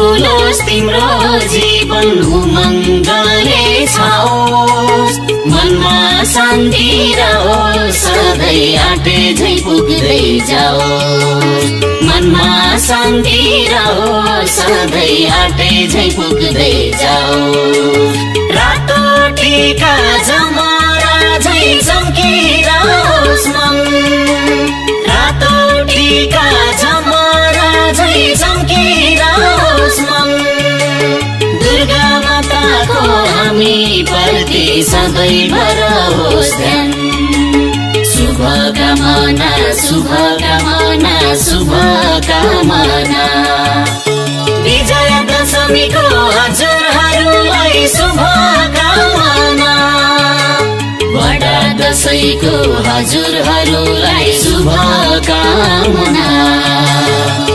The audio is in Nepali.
डुलोस् तिम्रो जीवन उमङ्गले छाओस् मनमा शान्ति रहोस् सधैँ आँटे झै पुग्दै जाओस् मनमा शान्ति रहोस् सधैँ आँटे झै पुग्दै जाओस् रातो टीका जमरा झै चम्किरहोस् मन रातो टीका जमरा झै चम्किरहोस् मन दुर्गा माताको हामी प्रति सधैँ रहोस् ध्यान शुभकामना शुभकामना शुभकामना विजय दशमीको हजुरहरूलाई शुभकामना बडा दशैंको हजुरहरूलाई शुभकामना।